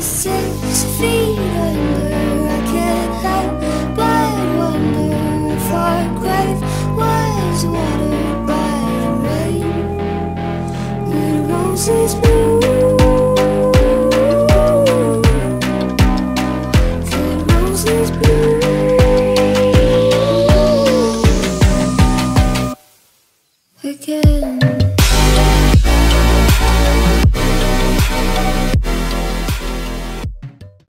6 feet under, I can't help but wonder if our grave was watered by the rain. The roses bloom, the roses bloom again.